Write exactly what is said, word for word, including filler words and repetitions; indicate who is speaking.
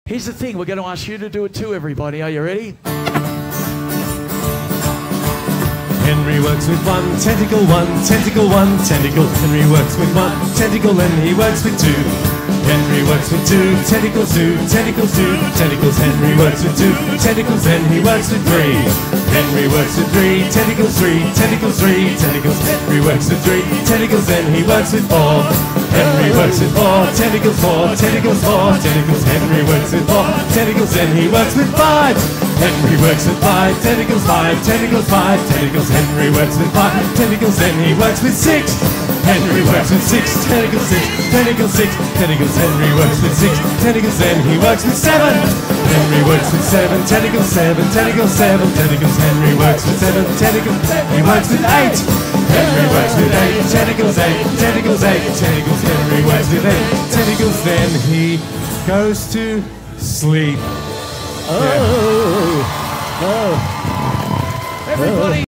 Speaker 1: Here's the thing, we're going to ask you to do it too, everybody. Are you ready?
Speaker 2: Henry works with one tentacle, one tentacle, one tentacle. Henry works with one tentacle and he works with two. Henry works with two tentacles, two tentacles, two tentacles. Henry works with two tentacles and he works with three. Henry works with three tentacles, three tentacles, three tentacles. Henry works with three tentacles and he works with four. Henry works with four tentacles, four tentacles, four tentacles. Henry works with four tentacles and he works with five. Henry works with five tentacles, five tentacles, five tentacles. Henry works with five tentacles and he works with six. Henry works with six tentacles, six tentacles, six tentacles. Henry works with six tentacles and he works with seven. Henry works with seven tentacles, seven tentacles, seven tentacles. Henry works with seven tentacles. He works with eight. Henry works with eight tentacles, eight tentacles, eight tentacles. Henry works with eight tentacles. Then he goes to sleep.
Speaker 1: Oh, oh. Everybody.